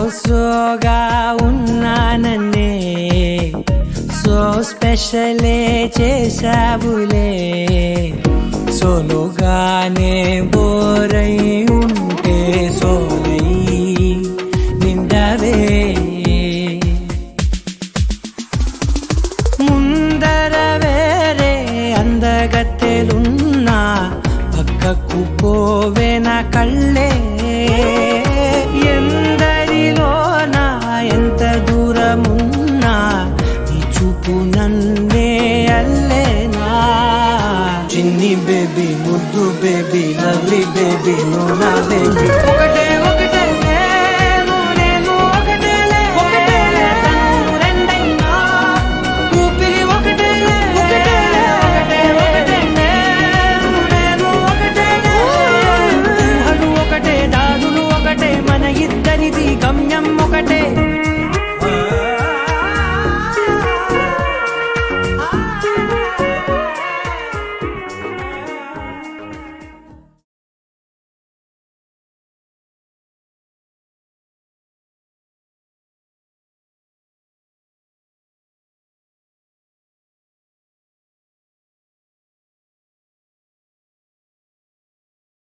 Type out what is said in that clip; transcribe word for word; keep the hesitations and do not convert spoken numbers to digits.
సోగా ఉన్నానన్నే so స్పెషలే చేసావులే సోలోగానే బోరై ఉంటే సోలై నిండవే ముందర వేరే అందగత్తెలున్నా పక్కకు పోవే నా కళ్ళే ఎందరిలోనా ఎంత దూరమున్నా నీ చూపు నన్నే అల్లేనా చిన్ని బేబీ ముద్దు బేబీ లవ్లీ బేబీ నో నా బేబీ ఒకటే